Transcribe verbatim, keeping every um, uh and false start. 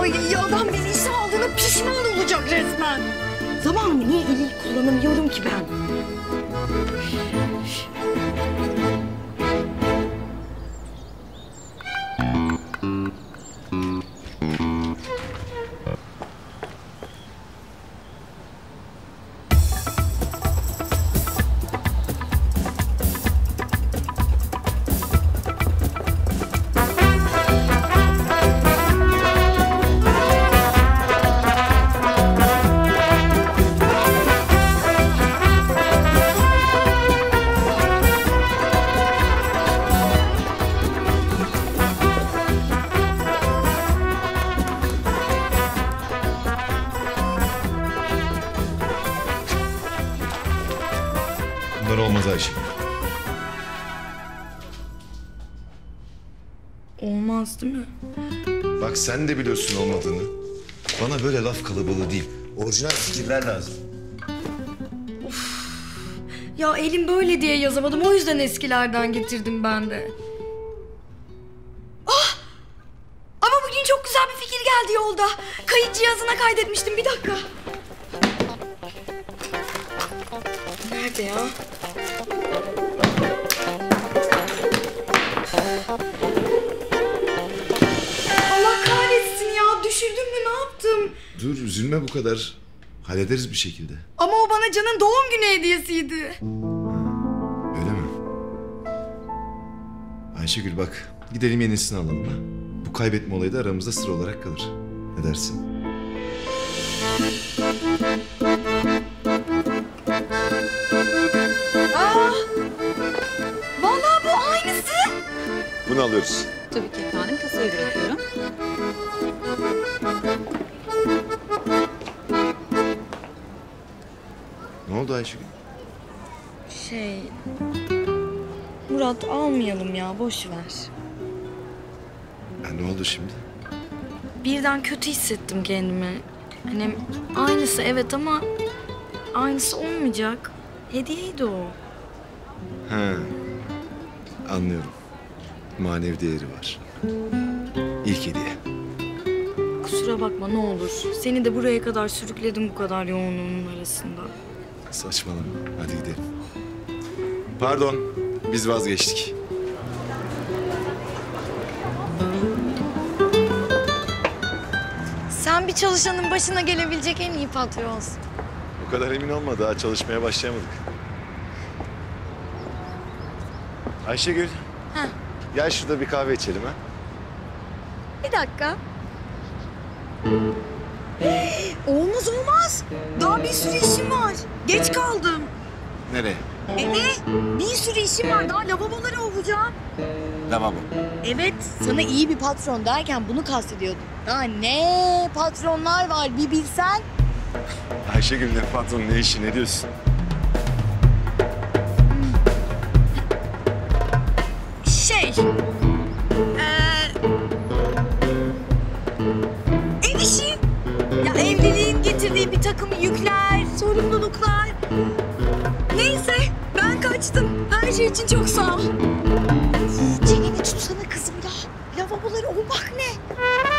ya adam bizi işe aldığına pişman olacak resmen. Zamanımı niye iyi kullanamıyorum ki ben? Bunlar olmaz Ayşe. Olmaz değil mi? Bak sen de biliyorsun olmadığını. Bana böyle laf kalabalığı değil. Orijinal fikirler lazım. Ya elim böyle diye yazamadım. O yüzden eskilerden getirdim ben de. Ah! Ama bugün çok güzel bir fikir geldi yolda. Kayıt cihazına kaydetmiştim. Bir dakika. Nerede ya? Allah kahretsin ya. Düşürdüm mü ne yaptım? Dur üzülme bu kadar. Hallederiz bir şekilde. Ama o bana Can'ın doğum günü hediyesiydi. Öyle mi? Ayşegül bak gidelim yenisini alalım ha. Bu kaybetme olayı da aramızda sır olarak kalır. Ne dersin? Aa! Vallahi bu aynısı. Bunu alıyoruz. Tabii ki efendim, kasayı bırakıyorum. Ne oldu Ayşegül? Şey... Murat almayalım ya, boş ver. Ya ne oldu şimdi? Birden kötü hissettim kendimi. Hani aynısı evet ama aynısı olmayacak. Hediyeydi o. He. Anlıyorum. Manevi değeri var. İlk hediye. Kusura bakma ne olur. Seni de buraya kadar sürükledim bu kadar yoğunluğun arasında. Saçmalama. Hadi gidelim. Pardon. Biz vazgeçtik. Sen bir çalışanın başına gelebilecek en iyi patronsun. O kadar emin olma. Daha çalışmaya başlayamadık. Ayşegül. Heh. Gel şurada bir kahve içelim ha. Bir dakika. Olmaz olmaz. Daha bir sürü işim var. Geç kaldım. Nereye? Evet, bir sürü işim var. Daha lavaboları ovacağım. Lavabo. Evet, sana iyi bir patron derken bunu kastediyordum. Daha ne patronlar var bir bilsen. Ayşegül ne patron ne işi ne diyorsun? Şey... Ee, ev işi. Ya evliliğin getirdiği bir takım yükler, sorumluluklar. Neyse, ben kaçtım. Her şey için çok sağ ol. Çeneni tutsana kızım ya. Lavaboları ovmak ne?